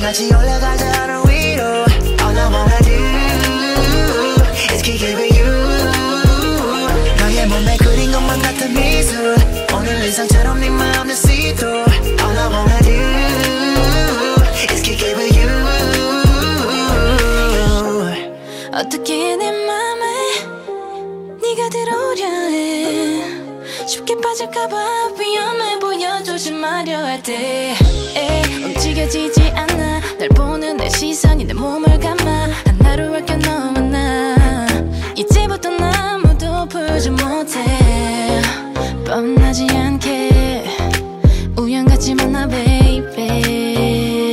같이 올라가자 하늘 위로. All I wanna do is kick it with you. 너의 몸에 그린 것만 같은 미술. 오늘 의상처럼 네 마음을 see through. All I wanna do is kick it with you. 어떻게 내 맘에 네가 들어오려 해. 쉽게 빠질까봐 위험해 보여 조심하려 할 때 움직여지지 않아. 널 보는 내 시선이 내 몸을 감아. 하나로 아껴 너와 나. 이제부터 아무도 풀지 못해. 뻔하지 않게 우연 같지만 나 baby.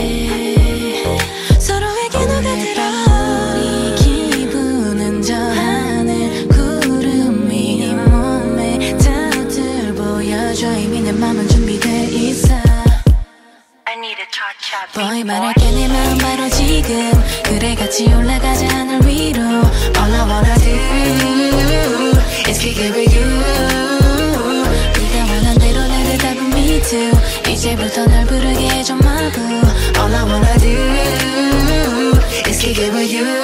서로에게 녹아들어. 우리 기분은 저 하늘 구름이 네 몸에 닿을 보여줘. 이미 내 맘은 준비돼 있어. Boy 말할게 내 마음 바로 지금. 그래 같이 올라가자 하늘 위로. All I wanna do is kick it with you. 네가 원한 대로 나를 잡은 me too. 이제부터 널 부르게 해줘 my boo. All I wanna do is kick it with you.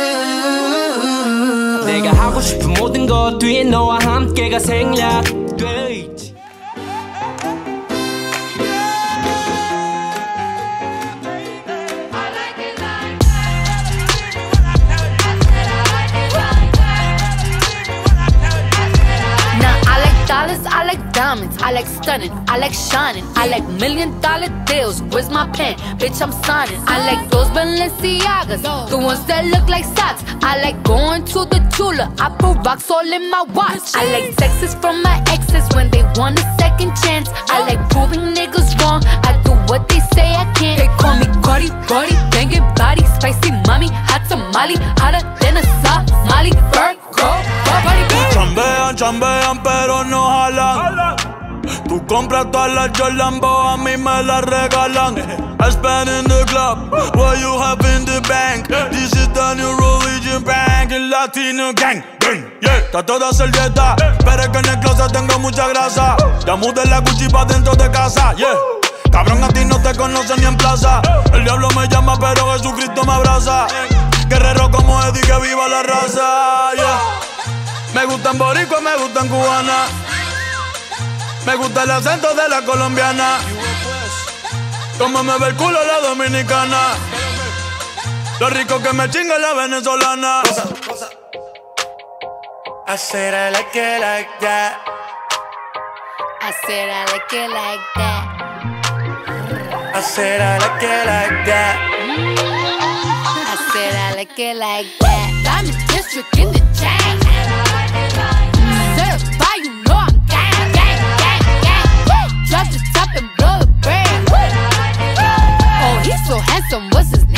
내가 하고 싶은 모든 것 뒤에 너와 함께가 생략돼 있지. I like diamonds, I like stunning, I like shining, I like $1,000,000 deals. Where's my pen? Bitch, I'm signing. I like those Balenciagas, the ones that look like socks. I like going to the Tula, I put rocks all in my watch. I like texts from my exes when they want a second chance. I like proving niggas wrong, I do what they say I can't. They call me Cardi, Cardi, banging body, spicy mommy, hot tamale, hotter than a Somali. Virgo, Cardi B. Chambean, chambean, pero no jalan. Tú compras todas las Jordan, a mí me las regalan. I spend in the club, what you have in the bank. This is the new religion bank, el Latino gang. Yeah, trato de hacer dieta, pero es que en el closet tengo mucha grasa. Ya mudé la Gucci pa' dentro de casa, yeah. Cabrón, a ti no te conocen ni en plaza. El diablo me llama, pero Jesucristo me abraza. Guerrero como Eddie, que viva la raza, yeah. Me gustan boricua, me gustan cubana. Me gusta el acento de la colombiana. Como me ve el culo la dominicana. Lo rico que me chinga la venezolana. I said I like it like that. I said I like it like that. I said I like it like that. I said I like it like that. Diamond District in the chain. Certified, you know I'm gang, gang, gang, gang. Drop the top and blow the brand. Oh, he's so handsome, what's his name?